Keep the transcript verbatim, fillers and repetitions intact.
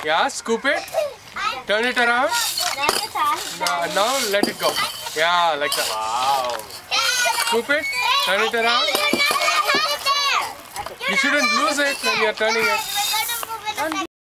Yeah, scoop it. Turn it around. Now, now let it go. Yeah, like that. Wow. Scoop it. Turn it around. You shouldn't lose it when you're turning it.